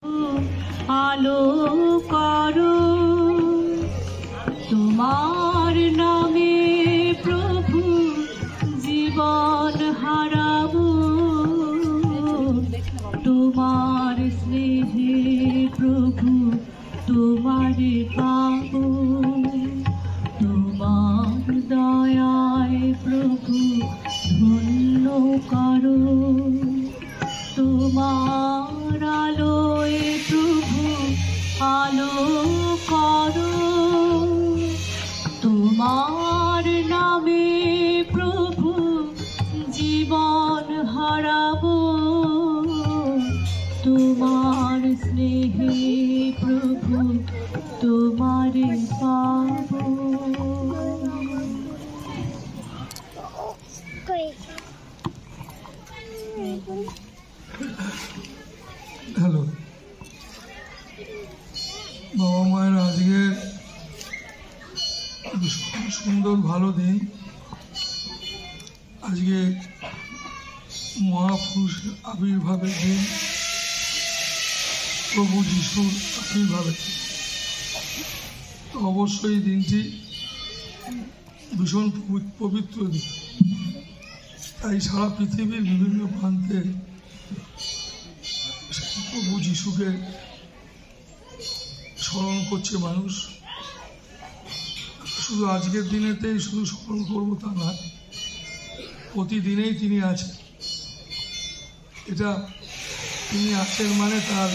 আলো করো তোমার নামে প্রভু জীবন হারাবো তোমার স্নেহে প্রভু তোমারে পাবো তোমার দয়ায় প্রভু ধন্য করো তোমার আলোয় প্রভু আলো করো তোমার নামে প্রভু জীবন হারাবো তোমার স্নেহে প্রভু তোমারে পাবো। হ্যালো, বাবা মায়ের আজকের সুন্দর ভালো দিন। আজকে মহাপুরুষের আবির্ভাবের দিন, প্রভু যিশুর আবির্ভাবের দিন। তো অবশ্যই দিনটি ভীষণ পবিত্র দিন। তাই সারা পৃথিবীর বিভিন্ন প্রান্তে প্রভু যিশুকে স্মরণ করছে মানুষ। শুধু আজকের দিনেতেই শুধু স্মরণ করবো তা না, প্রতিদিনেই তিনি আছেন। এটা তিনি আছেন মানে তার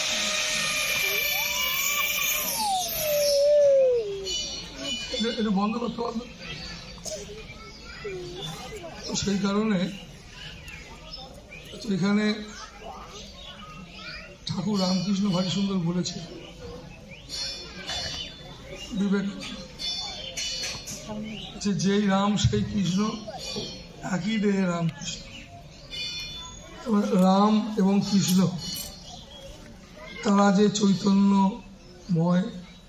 এটা বন্ধ করতে পারবে। তো সেই কারণে এখানে ঠাকুর রামকৃষ্ণ ভারী সুন্দর বলেছে, বিবেক যে যেই রাম সেই কৃষ্ণ, একই দেহে রামকৃষ্ণ। রাম এবং কৃষ্ণ তারা যে চৈতন্যময়,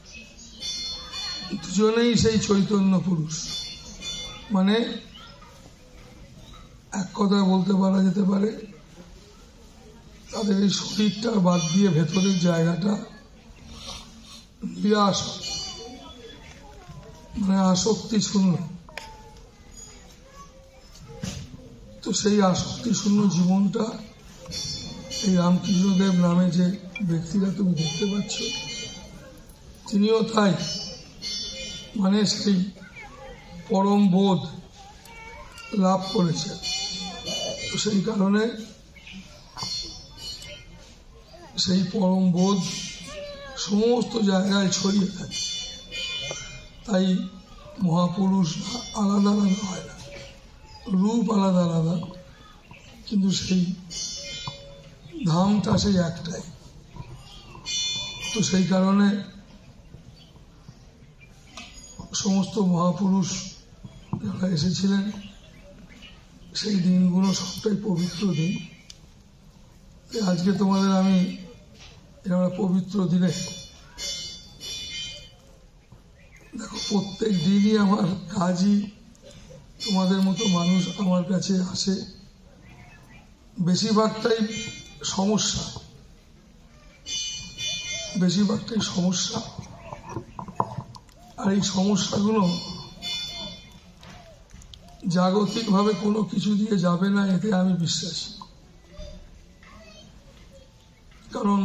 দুজনেই সেই চৈতন্য পুরুষ। মানে এক কথায় বলতে পারা যেতে পারে তাদের এই শরীরটা বাদ দিয়ে ভেতরের জায়গাটা নিরাসক্ত, মানে আসক্তি শূন্য। তো সেই আসক্তি শূন্য জীবনটা এই রামকৃষ্ণদেব নামে যে ব্যক্তিরা তুমি দেখতে পাচ্ছ, তিনিও তাই। মানে সেই পরম বোধ লাভ করেছে। তো সেই কারণে সেই পরম বোধ সমস্ত জায়গায় ছড়িয়ে থাকে। তাই মহাপুরুষ আলাদা আলাদা হয় না, রূপ আলাদা আলাদা, কিন্তু সেই ধামটা সেই একটাই। তো সেই কারণে সমস্ত মহাপুরুষ যারা এসেছিলেন, সেই দিনগুলো সবটাই পবিত্র দিন। আজকে তোমাদের আমি এরা পবিত্র দিনে দেখো, প্রত্যেক দিনই আমার কাজই তোমাদের মতো মানুষ আমার কাছে আসে, বেশিরভাগটাই সমস্যা, বেশিরভাগটাই সমস্যা। আর এই সমস্যাগুলো জাগতিকভাবে কোনো কিছু দিয়ে যাবে না, এতে আমি বিশ্বাসী। কারণ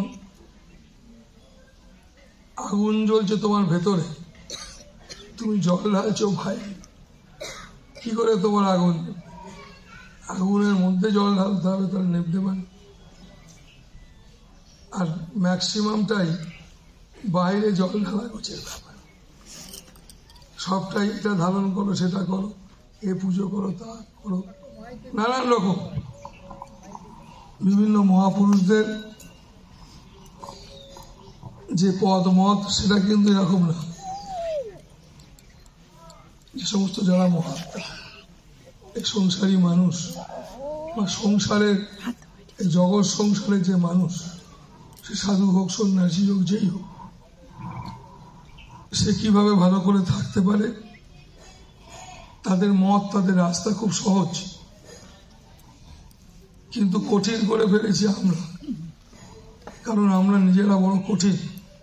আগুন জ্বলছে তোমার ভেতরে, তুমি জল ঢালছো ভাই, কি করে তোমার আগুন? আগুনের মধ্যে জল ঢালতে হবে, তাহলে নেভতে পারে। আর ম্যাক্সিমামটাই বাইরে জল ঢালা গোছের ব্যাপার। সবটাই এটা ধারণ করো, সেটা করো, এ পুজো করো, তা করো, নানান রকম। বিভিন্ন মহাপুরুষদের যে পদ মত, সেটা কিন্তু এরকম না। যে সমস্ত যারা মহাত্মা, এই সংসারী মানুষ বা সংসারের এই জগৎ সংসারের যে মানুষ, সে সাধু হোক, সন্ন্যাসী হোক, যেই হোক, সে কিভাবে ভালো করে থাকতে পারে, তাদের মত, তাদের রাস্তা খুব সহজ, কিন্তু কঠিন করে ফেলেছি আমরা। কারণ আমরা নিজেরা বড় কঠিন।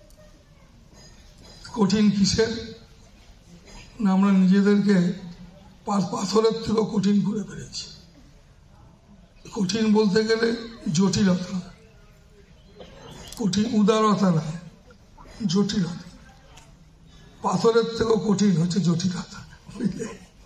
কঠিন কিসের না, আমরা নিজেদেরকে পাথরের থেকেও কঠিন করে ফেলেছি। কঠিন বলতে গেলে জটিলতা, কঠিন উদারতা না, জটিলতা। পাথরের থেকেও কঠিন হচ্ছে জটিলতা, বুঝলে?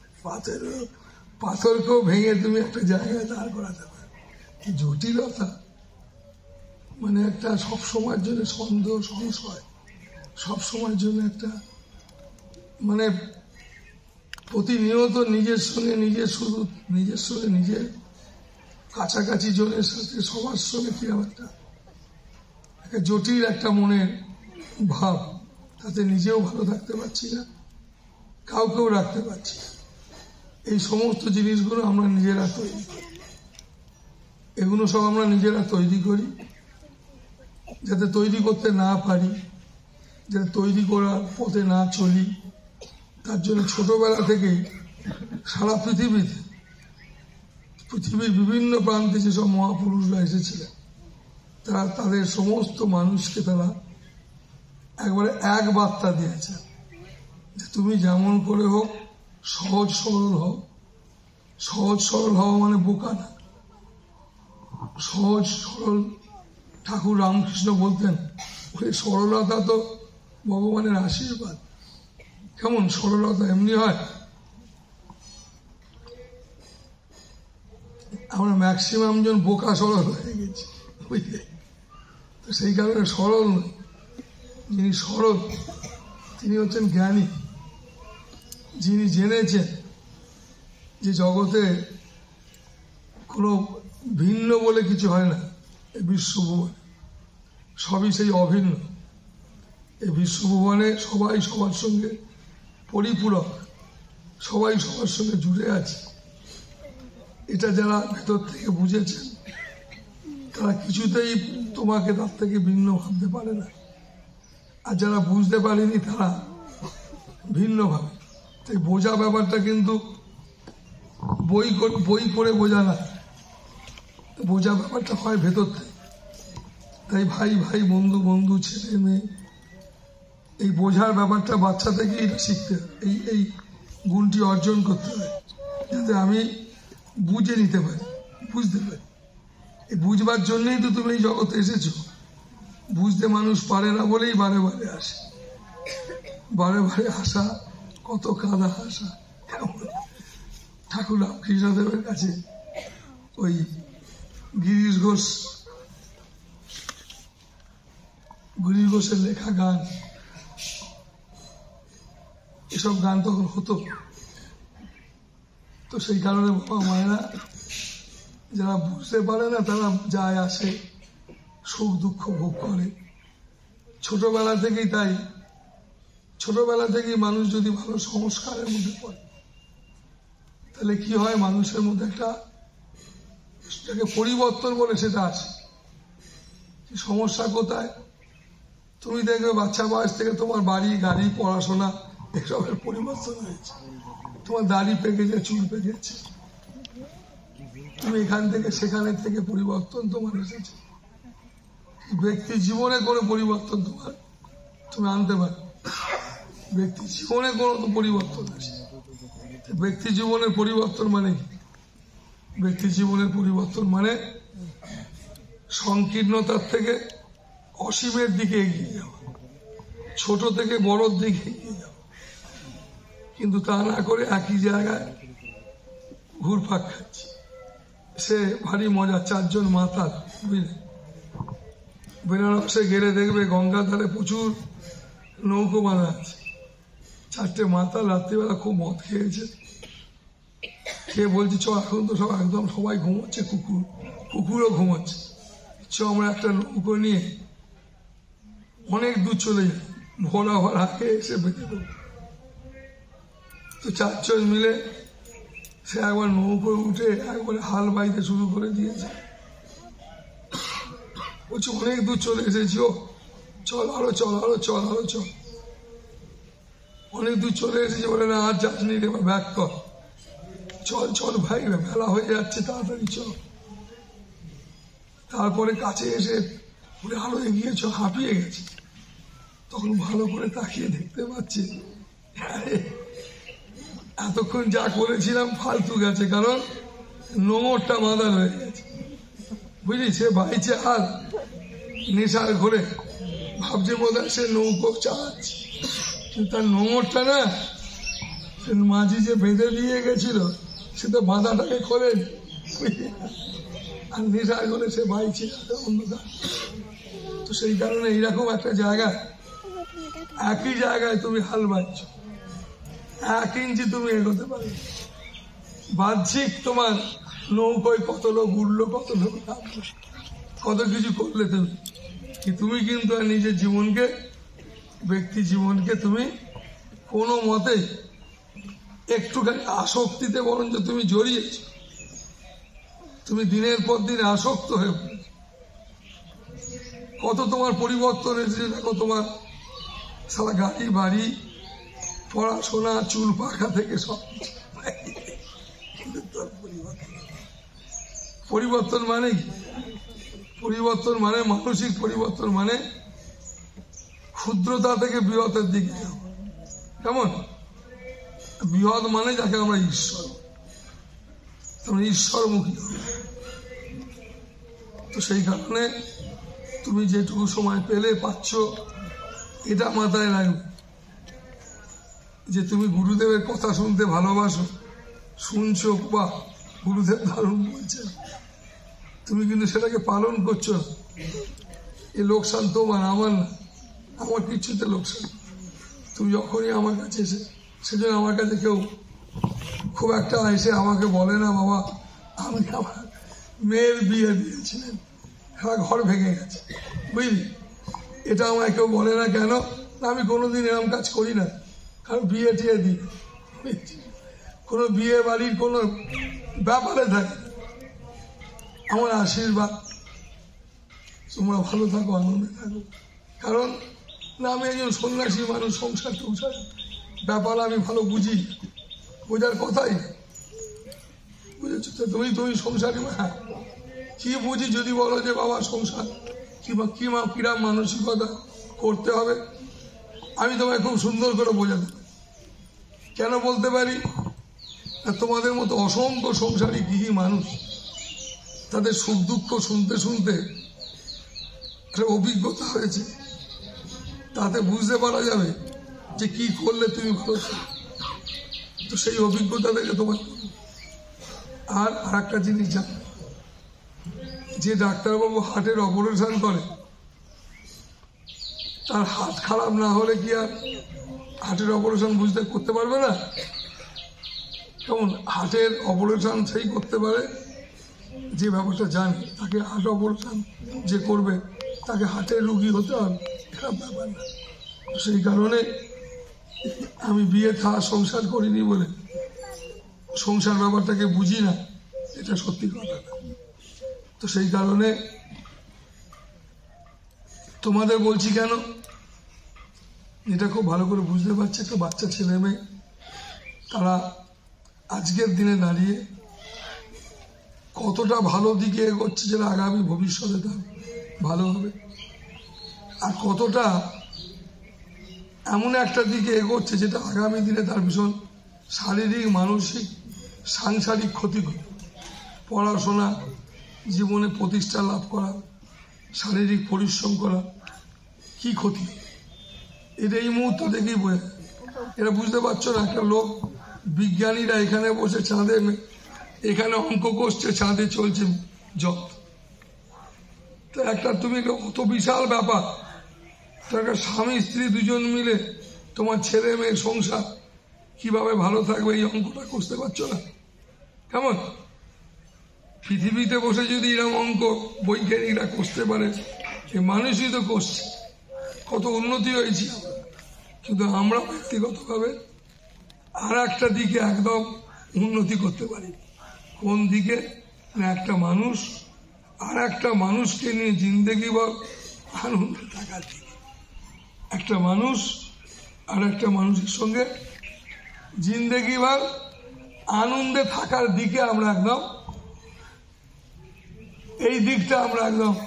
পাথরকেও ভেঙে তুমি একটা জায়গায় দাঁড় করাতে পারো। জটিলতা মানে একটা সবসময়ের জন্য সন্দেহ, সংশয়, সবসময়ের জন্য একটা মানে প্রতিনিয়ত নিজের সঙ্গে নিজের কাছাকাছি জনের সাথে সবার সঙ্গে কিরকম একটা জটিল একটা মনের ভাব, তাতে নিজেও ভালো থাকতে পারছি না, কাউকেও রাখতে পারছি না। এই সমস্ত জিনিসগুলো আমরা নিজেরা তৈরি করি, এগুলো সব আমরা নিজেরা তৈরি করি। যাতে তৈরি করতে না পারি, যাতে তৈরি করার পথে না চলি, তার জন্য ছোটবেলা থেকেই সারা পৃথিবীর বিভিন্ন প্রান্তে যেসব মহাপুরুষরা এসেছিলেন, তারা তাদের সমস্ত মানুষকে তারা একবারে এক বার্তা দিয়েছেন যে তুমি যেমন করে হোক সহজ সরল হও। সহজ সরল হওয়া মানে বোকা না, সহজ সরল। ঠাকুর রামকৃষ্ণ বলতেন ওই সরলতা তো ভগবানের আশীর্বাদ। কেমন সরলতা এমনি হয়? আমরা ম্যাক্সিমাম জন বোকা সরল হয়ে গেছি, বুঝলে? তো সেই কারণে সরল নয়। যিনি সরল তিনি হচ্ছেন জ্ঞানী, যিনি জেনেছেন যে জগতে কোনো ভিন্ন বলে কিছু হয় না। এই বিশ্বভুবন সবই সেই অভিন্ন। এই বিশ্বভুবনে সবাই সবার সঙ্গে পরিপূরক, সবাই সবার সঙ্গে জুড়ে আছে। এটা যারা ভেতর থেকে বুঝেছেন তারা কিছুতেই তোমাকে তার থেকে ভিন্ন ভাবতে পারে না। আর যারা বুঝতে পারেনি তারা ভিন্ন ভাবে। তাই বোঝা ব্যাপারটা কিন্তু বই করে বোঝা না, বোঝা ব্যাপারটা হয় ভেতর থেকে। তাই ভাই ভাই, বন্ধু বন্ধু, ছেলে মেয়ে, এই বোঝার ব্যাপারটা বাচ্চা থেকেই এটা শিখতে হয়। এই গুণটি অর্জন করতে হয় যাতে আমি বুঝে নিতে পারি, বুঝতে পারি। এই বুঝবার জন্যই তো তুমি এই জগতে এসেছো। বুঝতে মানুষ পারে না বলেই বারে বারে আসে। বারে বারে আসা, কত কাদা আসা। ঠাকুর রামকৃষ্ণদেবের কাছে ওই গিরিশ ঘোষের লেখা গান, এসব গান তখন হতো। তো সেই কারণে বাবা মায়েরা যারা বুঝতে পারে না তারা যায় আসে, সুখ দুঃখ ভোগ করে ছোটবেলা থেকেই। তাই ছোটবেলা থেকেই মানুষ যদি ভালো সংস্কারের মধ্যে পড়ে তাহলে কি হয়, মানুষের মধ্যে একটা পরিবর্তন বলে সেটা আছে। সমস্যা কোথায়? তুমি দেখবে বাচ্চা বয়স থেকে তোমার বাড়ি, গাড়ি, পড়াশোনা এসবের পরিবর্তন হয়েছে। তোমার দাড়ি পেকেছে, চুল পেকেছে, তুমি এখান থেকে সেখানে থেকে পরিবর্তন তোমার এসেছে। ব্যক্তি জীবনে কোনো পরিবর্তন তুমি আনতে পারো? ব্যক্তি জীবনে কোনো তো পরিবর্তন আসে। ব্যক্তি জীবনের পরিবর্তন মানে কি? ব্যক্তি জীবনের পরিবর্তন মানে সংকীর্ণতার থেকে অসীমের দিকে এগিয়ে যাওয়া, ছোট থেকে বড়র দিকে এগিয়ে যাওয়া। কিন্তু তা না করে একই জায়গায় ঘুরপাক খাচ্ছি। সে ভারী মজা। 4 জন মাতাল, বুঝলে? বেনারসে গেলে দেখবে গঙ্গার ধারে প্রচুর নৌকো বাঁধা আছে। 4টে মাতাল রাত্রিবেলা খুব মদ খেয়েছে, খেয়ে বলছে চ এখন তো সব একদম সবাই ঘুমোচ্ছে, কুকুরও ঘুমোচ্ছে, চ আমরা একটা নৌকো নিয়ে অনেক দূর চলে যাই, ভোলা ভরা খেয়ে এসে বেঁধে দেবো। তো 4 জন মিলে সে একবার নৌকোয় উঠে একবারে হাল বাইতে শুরু করে দিয়েছে। বলছে অনেক দূর চলে এসেছি, ও চল আরো চল, অনেক দূর চলে এসেছি। বলে না আর যাসনি রে, ব্যাক কর, চল ভাই, বেলা হয়ে যাচ্ছে, তাড়াতাড়ি চল। তারপরে কাছে এসে বলে আরো এগিয়েছ, হাঁপিয়ে গেছে। তখন ভালো করে তাকিয়ে দেখতে পাচ্ছে এতক্ষণ যা করেছিলাম ফালতু গেছে, কারণ নোংরটা বাঁধা হয়ে গেছে। বুঝলি, সে ভাইছে আর নেশার ঘরে ভাবছে বোধ হয় সে নৌকো চালাচ্ছে, কিন্তু তার নোংরটা না, সে মাঝি যে বেঁধে দিয়ে গেছিল সে তো বাঁধাটাকে খোলে, আর নেশার ঘরে সে ভাইছে অন্ধকার। তো সেই কারণে এইরকম একটা জায়গায়, একই জায়গায় তুমি হাল বাঁধছ, 1 ইঞ্চি তুমি এগোতে পারো। বাহ্যিক তোমার নৌকোয় কত লোক উঠলো, কত লোক নামলো, কত কিছু করলে তুমি কিন্তু নিজের জীবনকে, ব্যক্তি জীবনকে তুমি কোনো মতে একটুখানি আসক্তিতে বরঞ্চ তুমি জড়িয়েছ। তুমি দিনের পর দিন আসক্ত হয়ে পড়েছ। কত তোমার পরিবর্তন এসেছে দেখো, তোমার সারা গাড়ি বাড়ি, পড়াশোনা, চুল পাখা থেকে সব পরিবর্তন। মানে কি পরিবর্তন? মানে মানসিক পরিবর্তন, মানে ক্ষুদ্রতা থেকে বৃহতের দিকে। কেমন? বৃহৎ মানে যাকে আমরা ঈশ্বর, তোমরা ঈশ্বরমুখী হবে। তো সেই কারণে তুমি যেটুকু সময় পেলে পাচ্ছ, এটা মাথায় রাখবে যে তুমি গুরুদেবের কথা শুনতে ভালোবাসো, শুনছো, বা গুরুদেব দারুণ বলছেন, তুমি কিন্তু সেটাকে পালন করছো না। এই লোকসান তোমার, আমার না, আমার কিছুতে লোকসান। তুমি যখনই আমার কাছে এসে, সেজন্য আমার কাছে কেউ খুব একটা এসে আমাকে বলে না, বাবা আমি আমার মেয়ের বিয়ে দিয়েছিলেন, হ্যাঁ ঘর ভেঙে গেছে, বুঝলি, এটা আমায় কেউ বলে না। কেন? আমি কোনোদিন এরকম কাজ করি না, কারণ বিয়ে টিয়ে দিই, কোনো বিয়ে বাড়ির কোনো ব্যাপারে থাকে। আমার আশীর্বাদ তোমরা ভালো থাকো, আনন্দে থাকো। কারণ না, আমি একজন সন্ন্যাসী মানুষ, সংসার টংসার ব্যাপার আমি ভালো বুঝি, বোঝার কথাই বুঝেছো তো। তুমি সংসারী মা, কি বুঝি যদি বলো যে বাবা সংসার কিরা মানসিকতা করতে হবে, আমি তোমায় খুব সুন্দর করে বোঝাতে পারি। কেন বলতে পারি? তোমাদের মতো অসংখ্য সংসারী গৃহী মানুষ, তাদের সুখ দুঃখ শুনতে শুনতে একটা অভিজ্ঞতা হয়েছে, তাতে বুঝতে পারা যাবে যে কি করলে তুমি ভালো থাকো। তো সেই অভিজ্ঞতা থেকে তোমার। আর একটা জিনিস জানো, যে ডাক্তারবাবু হার্টের অপারেশন করে, তার হার্ট খারাপ না হলে কি আর হার্টের অপারেশন বুঝতে করতে পারবে না? কেমন? হার্টের অপারেশন সেই করতে পারে যে ব্যাপারটা জানে, তাকে হার্ট অপারেশন যে করবে তাকে হার্টের রুগী হতে হবে, খারাপ ব্যাপার না। সেই কারণে আমি বিয়ে থা সংসার করিনি বলে সংসার ব্যাপারটাকে বুঝি না, এটা সত্যি কথা না। তো সেই কারণে তোমাদের বলছি কেন, এটা খুব ভালো করে বুঝতে পারছে। একটা বাচ্চা ছেলে মেয়ে, তারা আজকের দিনে দাঁড়িয়ে কতটা ভালো দিকে এগোচ্ছে, যেটা আগামী ভবিষ্যতে তার ভালো হবে, আর কতটা এমন একটা দিকে এগোচ্ছে যেটা আগামী দিনে তার ভীষণ শারীরিক, মানসিক, সাংসারিক ক্ষতি করে। পড়াশোনা, জীবনে প্রতিষ্ঠা লাভ করা, শারীরিক পরিশ্রম করা, কি ক্ষতি, এটা এই মুহূর্ত থেকেই বোঝা। এটা বুঝতে পারছো না? একটা লোক, বিজ্ঞানীরা এখানে বসে চাঁদে, এখানে অঙ্ক করছে, চাঁদে চলছে জল। তো একটা তুমি অত বিশাল ব্যাপার, তো একটা স্বামী স্ত্রী দুজন মিলে তোমার ছেলে মেয়ে সংসার কিভাবে ভালো থাকবে, এই অঙ্কটা করতে পারছো না? কেমন? পৃথিবীতে বসে যদি এরকম অঙ্ক বৈজ্ঞানিকরা করতে পারে, মানুষই তো করছে, কত উন্নতি হয়েছে। কিন্তু আমরা ব্যক্তিগতভাবে আর একটা দিকে একদম উন্নতি করতে পারি। কোন দিকে? না, একটা মানুষ আর একটা মানুষকে নিয়ে জিন্দেগি বা আনন্দে থাকার দিকে। একটা মানুষ আর একটা মানুষের সঙ্গে জিন্দেগি বা আনন্দে থাকার দিকে আমরা একদম, এই দিকটা আমরা একদম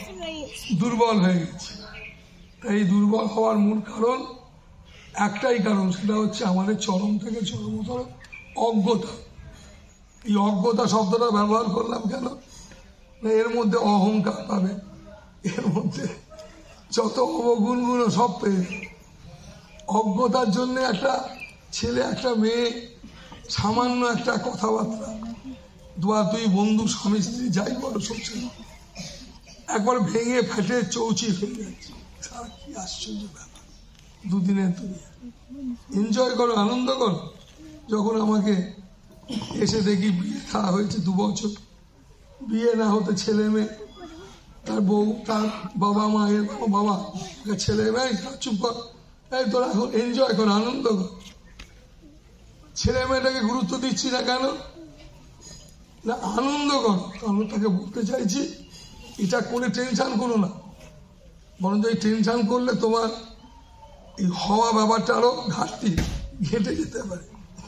দুর্বল হয়ে গেছি। এই দুর্বল হওয়ার মূল কারণ একটাই কারণ, সেটা হচ্ছে আমাদের চরম থেকে চরমতর অজ্ঞতা। এই অজ্ঞতা শব্দটা ব্যবহার করলাম কেন? এর মধ্যে অহংকার পাবে, এর মধ্যে যত অবগুণগুলো সব পেয়ে। অজ্ঞতার জন্য একটা ছেলে একটা মেয়ে সামান্য একটা কথাবার্তা, দুই বন্ধু স্বামী স্ত্রী যাই বলো সংসার একবার ভেঙে ফেটে চৌচি হয়ে যাচ্ছে। কি আশ্চর্য ব্যাপার! দুদিনের দুনিয়া এনজয় করো, আনন্দ করো। যখন আমাকে এসে দেখি বিয়ে খাওয়া হয়েছে 2 বছর, বিয়ে না হতে ছেলে মেয়ে, তার বউ, তার বাবা মা, এর বাবা, ছেলে মেয়ে চুপ কর, এই তোরা এখন এনজয় কর, আনন্দ কর। ছেলে মেয়েটাকে গুরুত্ব দিচ্ছি না কেন? না, আনন্দ কর। কারণ তাকে বলতে চাইছি এটা করে টেনশন করো না, বরঞ্চ এই টেনশন করলে তোমার এই হওয়া ব্যাপারটা আরো ঘাটতি ঘেটে যেতে পারে।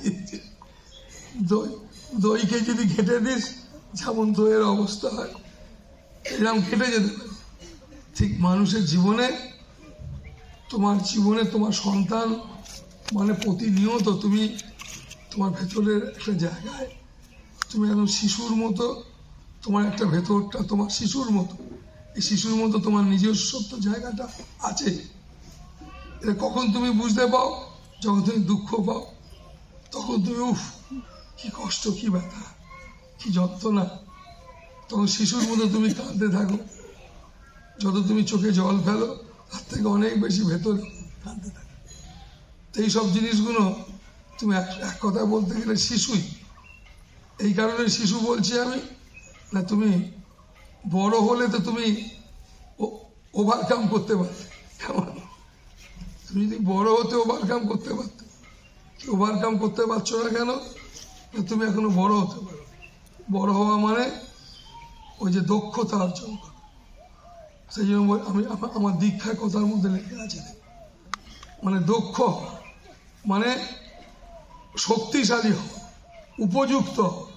দইকে যদি ঘেটে দিস, যেমন দইয়ের অবস্থা হয়, এরকম ঘেটে যেতে পারে। ঠিক মানুষের জীবনে, তোমার জীবনে তোমার সন্তান মানে প্রতিনিয়ত তুমি তোমার ভেতরের একটা জায়গায়, তুমি একদম শিশুর মতো, তোমার একটা ভেতরটা তোমার শিশুর মতো, এই শিশুর মতো তোমার নিজস্ব জায়গাটা আছে। এটা কখন তুমি বুঝতে পাও? যখন তুমি দুঃখ পাও, তখন তুমি উফ কি কষ্ট, কি ব্যথা, কি যন্ত্রণা, তখন শিশুর মতো তুমি কাঁদতে থাকো। যত তুমি চোখে জল ফেলো, তার থেকে অনেক বেশি ভেতরে কাঁদতে থাকো। তো এইসব জিনিসগুলো তুমি এক কথা বলতে গেলে শিশুই। এই কারণে শিশু বলছি আমি, না তুমি বড় হলে তো তুমি ওভারকাম করতে পারতে। কেমন? তুমি যদি বড় হতে ওভারকাম করতে পারতে, ওভারকাম করতে পারছো না কেন? তুমি এখনো বড় হতে পারো। বড় হওয়া মানে ওই যে দক্ষতা অর্জন করা। সেই জন্য আমি আমার দীক্ষার কথার মধ্যে লেখা আছে, মানে দক্ষ মানে শক্তিশালী হওয়া, উপযুক্ত।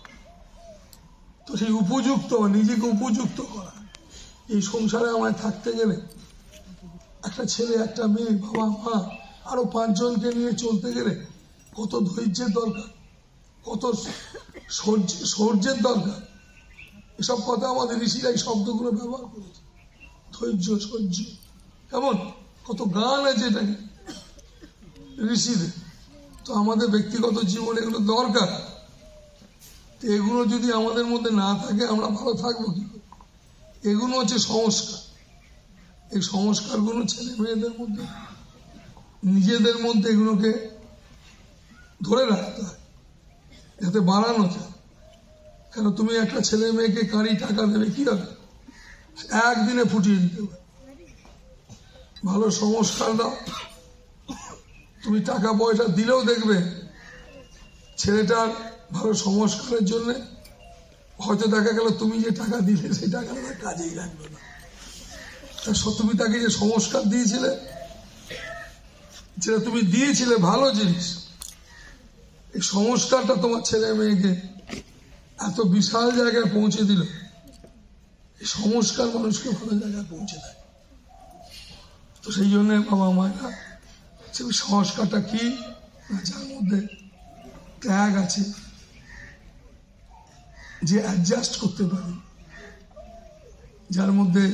তো সেই উপযুক্ত, নিজেকে উপযুক্ত করা। এই সংসারে আমায় থাকতে গেলে একটা ছেলে, একটা মেয়ে, বাবা মা, আরো 5 জনকে নিয়ে চলতে গেলে কত ধৈর্যের দরকার, কত শৌর্যের দরকার। এসব কথা আমাদের ঋষিরা এই শব্দগুলো ব্যবহার করেছে। ধৈর্য, সহ্য, কেমন কত গান আছে এটাকে ঋষিদের। তো আমাদের ব্যক্তিগত জীবনে এগুলো দরকার। এগুলো যদি আমাদের মধ্যে না থাকে, আমরা ভালো থাকবো কি করে? এগুলো হচ্ছে সংস্কার। এই সংস্কারগুলো ছেলে মেয়েদের মধ্যে, নিজেদের মধ্যে এগুলোকে ধরে রাখতে হয়, যাতে বাড়ানো যায়। কেন তুমি একটা ছেলে মেয়েকে কারি টাকা দেবে, কি হবে? একদিনে ফুটিয়ে দিতে পারে। ভালো সংস্কার দাও, তুমি টাকা পয়সা দিলেও দেখবে ছেলেটার ভালো সংস্কারের জন্য হয়তো দেখা গেল তুমি যে টাকা দিলে সেই টাকাটা কাজেই লাগলো না। তুমি তাকে যে সংস্কার দিয়েছিলে, যেটা তুমি দিয়েছিলে ভালো জিনিস, এই সংস্কারটা তোমার ছেলে মেয়েকে এত বিশাল জায়গায় পৌঁছে দিল। এই সংস্কার মানুষকে ভালো জায়গায় পৌঁছে দেয়। তো সেই জন্য বাবা মায়েরা সংস্কারটা কি, যার মধ্যে ত্যাগ আছে, যে অ্যাডজাস্ট করতে পারে, যার মধ্যে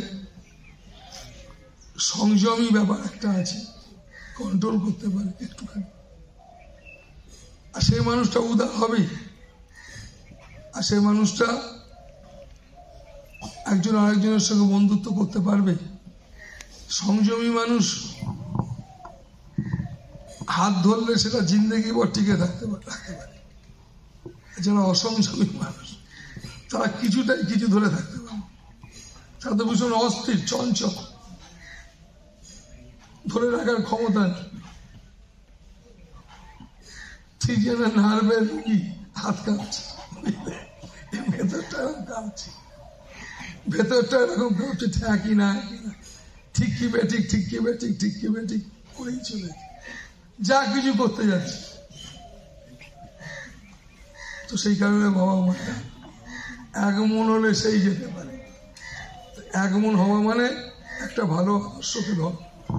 সংযমী ব্যাপার একটা আছে, কন্ট্রোল করতে পারে একটুখানি, আর সেই মানুষটা উদার হবেই। আর সেই মানুষটা একজন আরেকজনের সঙ্গে বন্ধুত্ব করতে পারবে। সংযমী মানুষ হাত ধরলে সেটা জিন্দেগি ভর টিকে থাকতে পারে। যারা অসংযমী মানুষ, তারা কিছুটাই কিছু ধরে থাকতে পারে। তারা তো ভীষণ অস্থির, চঞ্চল, ধরে রাখার ক্ষমতা নেই। ঠিক যেন নার্ভের রোগী হাত কাঁপছে, ভেতরটা এরকম কাঁপছে, ভেতরটা এরকম কাঁপছে, ঠেকি না ঠিক কি বেঠিক, ঠিক কি বেঠিক, ঠিক কি বেঠিক করেই চলে যা কিছু করতে যাচ্ছে। তো সেই কারণে বাবা মায়েরা এক মন হলে সেই যেতে পারে। এক মন হওয়া মানে একটা ভালো আদর্শকে ধরে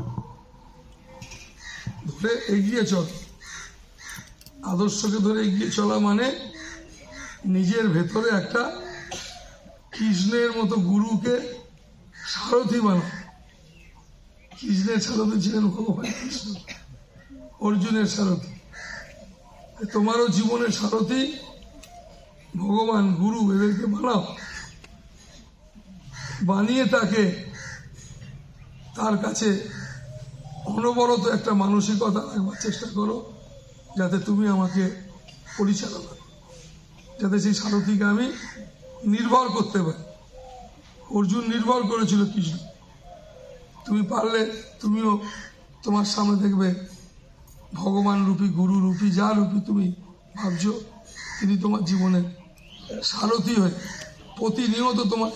এগিয়ে চল। আদর্শকে ধরে এগিয়ে চলা মানে নিজের ভেতরে একটা কৃষ্ণের মতো গুরুকে সারথি বানাও। কৃষ্ণের সারথি ছিলেন ভগবান কৃষ্ণ, অর্জুনের সারথি। তোমারও জীবনের সারথি ভগবান গুরু, এদেরকে বানাও। বানিয়ে তার কাছে অনবরত একটা মানসিকতা রাখবার চেষ্টা করো, যাতে তুমি আমাকে পরিচালনা, যাতে সেই সারথিকে আমি নির্ভর করতে পারি। অর্জুন নির্ভর করেছিল কৃষ্ণ। তুমি পারলে তুমিও তোমার সামনে দেখবে ভগবান রূপী, গুরু রূপী, যা রূপী তুমি ভাবছো, তিনি তোমার জীবনের সারথি হয়ে প্রতিনিয়ত তোমাকে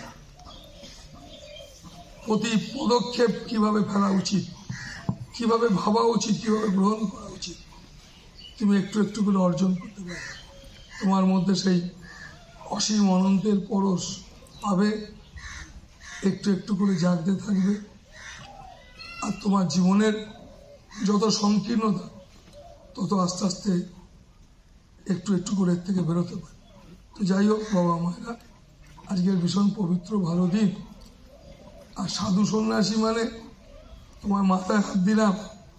প্রতি পদক্ষেপ কিভাবে ফেলা উচিত, কিভাবে ভাবা উচিত, কিভাবে গ্রহণ করা উচিত, তুমি একটু একটু করে অর্জন করতে পারবে। তোমার মধ্যে সেই অসীম অনন্তের পরশ পাবে, একটু একটু করে জাগতে থাকবে। আর তোমার জীবনের যত সংকীর্ণতা, তত আস্তে আস্তে একটু একটু করে এর থেকে বেরোতে পারে। তো যাই হোক বাবা মায়েরা, আজকের ভীষণ পবিত্র ভালো দিন। আর সাধু সন্ন্যাসী মানে তোমার মাথায় হাত দিলাম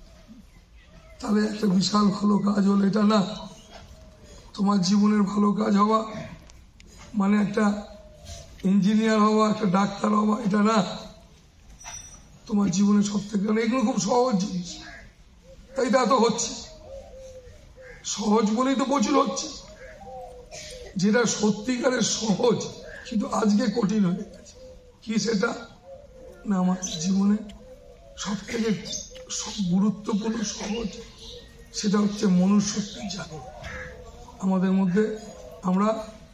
তাহলে একটা বিশাল ভালো কাজ হলো, এটা না। তোমার জীবনের ভালো কাজ হওয়া মানে একটা ইঞ্জিনিয়ার হওয়া, একটা ডাক্তার হওয়া, এটা না। তোমার জীবনে সব থেকে, এগুলো খুব সহজ জিনিস, তাই তা তো হচ্ছে সহজ বলেই তো প্রচুর হচ্ছে। যেটা সত্যিকারের সহজ কিন্তু আজকে কঠিন হয়ে গেছে, কি সেটা না, আমার জীবনে সব থেকে গুরুত্বপূর্ণ সহজ, সেটা হচ্ছে মনুষ্যত্বের জাগরণ। আমাদের মধ্যে আমরা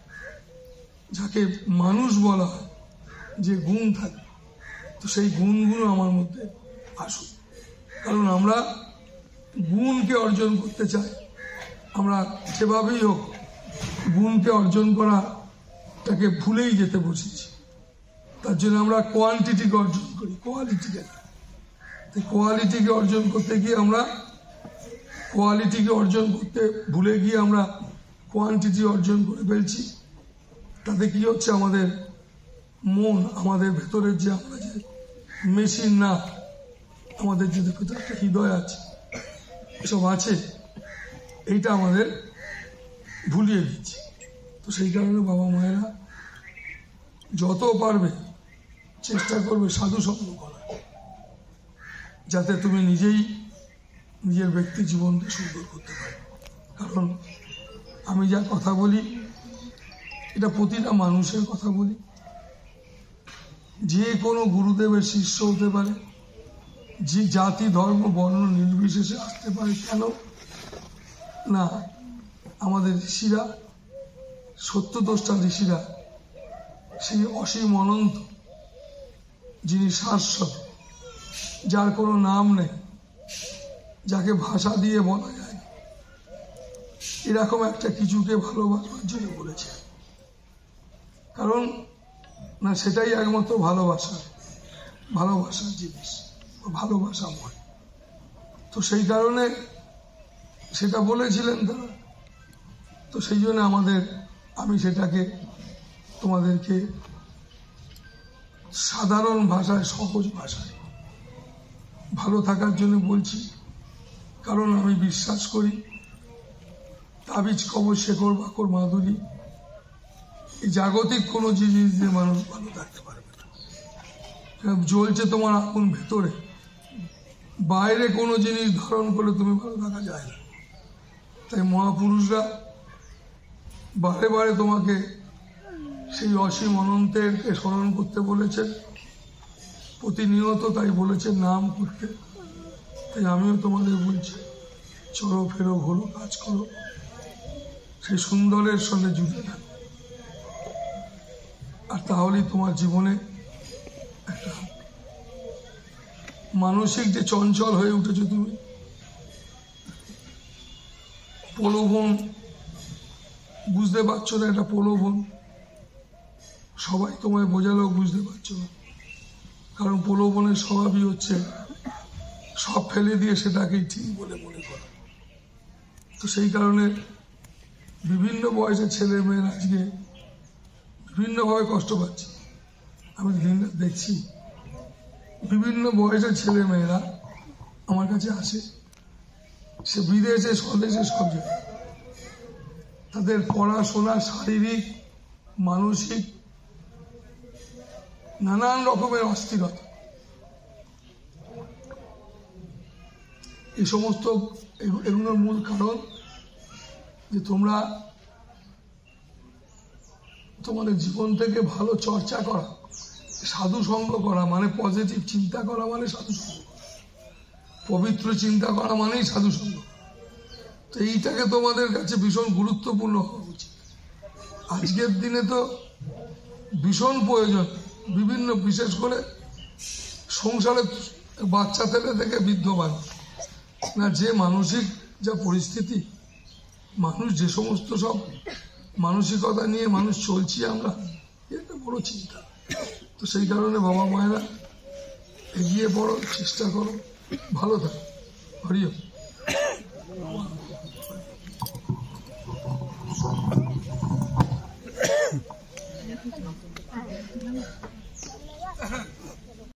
যাকে মানুষ বলা হয়, যে গুণ থাকে, তো সেই গুণগুলো আমার মধ্যে আসুক। কারণ আমরা গুণকে অর্জন করতে চাই। আমরা যেভাবেই হোক গুণকে অর্জন করাটাকে ভুলেই যেতে বসেছি। তার জন্য আমরা কোয়ান্টিটিকে অর্জন করি, কোয়ালিটিকে না। কোয়ালিটিকে অর্জন করতে গিয়ে আমরা কোয়ালিটিকে অর্জন করতে ভুলে গিয়ে আমরা কোয়ান্টিটি অর্জন করে ফেলছি। তাতে কি হচ্ছে, আমাদের মন, আমাদের ভেতরের যে আমরা যে মেশিন না, আমাদের যে ভেতরে একটা হৃদয় আছে, এসব আছে, এইটা আমাদের ভুলিয়ে দিচ্ছে। তো সেই কারণে বাবা মায়েরা যত পারবে চেষ্টা করবে সাধু সঙ্গ করার, যাতে তুমি নিজেই নিজের ব্যক্তি জীবনকে সুন্দর করতে পারো। কারণ আমি যা কথা বলি, এটা প্রতিটা মানুষের কথা বলি। যে কোনো গুরুদেবের শিষ্য হতে পারে, যে জাতি ধর্ম বর্ণ নির্বিশেষে আসতে পারে। কেন না, আমাদের ঋষিরা, সত্যদ্রষ্টা ঋষিরা, সেই অসীম অনন্ত, যিনি শাশ্বত, যার কোনো নাম নেই, যাকে ভাষা দিয়ে বলা যায় না, এরকম একটা কিছুকে ভালোবাসবার জন্য বলেছে। কারণ না, সেটাই একমাত্র ভালোবাসার জিনিস, ভালোবাসাময়। তো সেই কারণে সেটা বলেছিলেন তারা। তো সেই জন্য আমি সেটাকে তোমাদেরকে সাধারণ ভাষায়, সহজ ভাষায় ভালো থাকার জন্য বলছি। কারণ আমি বিশ্বাস করি তাবিজ কবজ শেকড় বাকর মাধুরী, এই জাগতিক কোনো জিনিস দিয়ে মানুষ ভালো থাকতে পারবে না। জ্বলছে তোমার আগুন ভেতরে, বাইরে কোনো জিনিস ধারণ করে তুমি ভালো থাকা যায় না। তাই মহাপুরুষরা বারে বারে তোমাকে সেই অসীম অনন্তেরকে স্মরণ করতে বলেছেন, প্রতিনিয়ত তাই বলেছেন নাম করতে। তাই আমিও তোমাদের বলছি, চলো ফেরো ঘোরো, কাজ করো, সেই সুন্দরের সঙ্গে জুড়ে থাকো। আর তাহলেই তোমার জীবনে একটা মানসিক যে চঞ্চল হয়ে উঠেছো তুমি, প্রলোভন বুঝতে পারছো না, এটা প্রলোভন, সবাই তোমায় বোঝালেও বুঝতে পারছো না। কারণ প্রলোভনের স্বভাবই হচ্ছে সব ফেলে দিয়ে সেটাকেই ঠিক বলে মনে করা। তো সেই কারণে বিভিন্ন বয়সের ছেলে মেয়েরা আজকে বিভিন্নভাবে কষ্ট পাচ্ছে। আমি দিন দেখছি বিভিন্ন বয়সের ছেলে মেয়েরা আমার কাছে আসে, সে বিদেশে স্বদেশে সব জায়গায়, তাদের পড়াশোনা শারীরিক মানসিক নানান রকমের অস্থিরতা, এই সমস্ত এগুলোর মূল কারণ যে তোমরা তোমাদের জীবন থেকে ভালো চর্চা করা, সাধু সঙ্গ করা মানে পজিটিভ চিন্তা করা মানে সাধু সঙ্গ, পবিত্র চিন্তা করা মানেই সাধু সঙ্গ। তো এইটাকে তোমাদের কাছে ভীষণ গুরুত্বপূর্ণ হওয়া উচিত। আজকের দিনে তো ভীষণ প্রয়োজন, বিভিন্ন বিশেষ করে সংসারে বাচ্চা থেকে বৃদ্ধবান না, যে মানসিক যা পরিস্থিতি, মানুষ যে সমস্ত সব মানসিকতা নিয়ে মানুষ চলছি আমরা, এটা বড় চিন্তা। তো সেই কারণে বাবা মায়েরা এগিয়ে পড়ো, চেষ্টা করো, ভালো থাকো। হরি ওম।